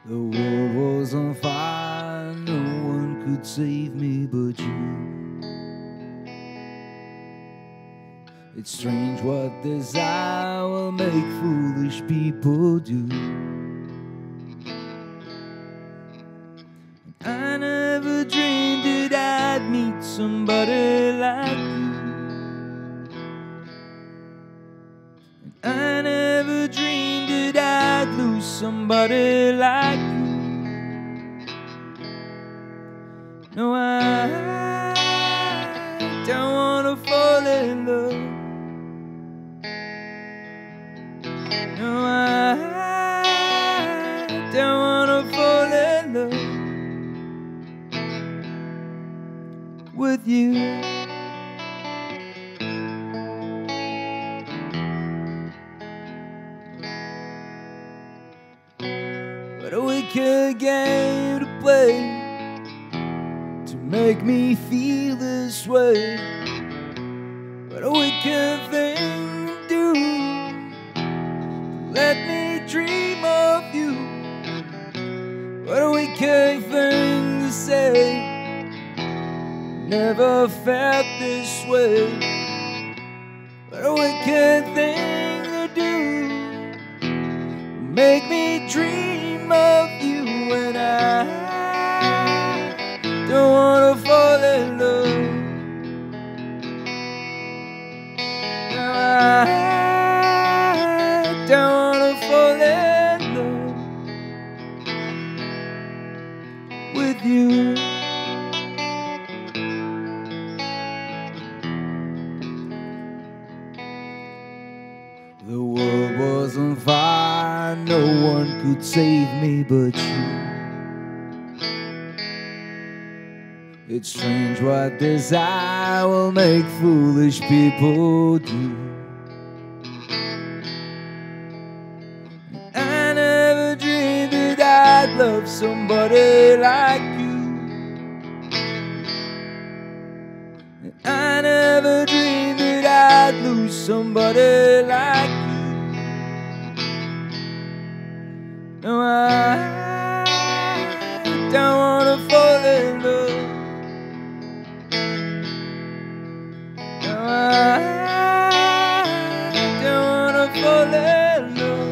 The world was on fire, no one could save me but you. It's strange what desire will make foolish people do. I never dreamed that I'd meet somebody like you. I never dreamed that I'd lose somebody like you. No, I don't wanna fall in love. No, I don't wanna fall in love with you. What a wicked game to play to make me feel this way. What a wicked thing to do, let me dream of you. What a wicked thing to say, never felt this way. What a wicked thing to do, make me dream of you. And I don't wanna fall in love. No, I don't wanna fall in love with you. The world was on fire, no one could save me but you. It's strange what desire will make foolish people do. I never dreamed that I'd love somebody like you. I never dreamed that I'd lose somebody like you. No, I don't wanna fall in love. No, I don't wanna fall in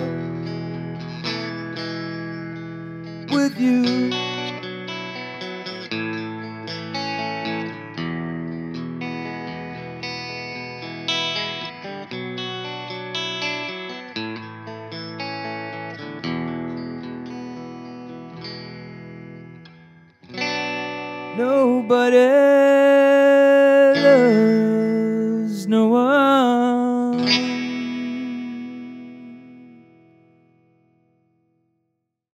love with you. Nobody loves no one.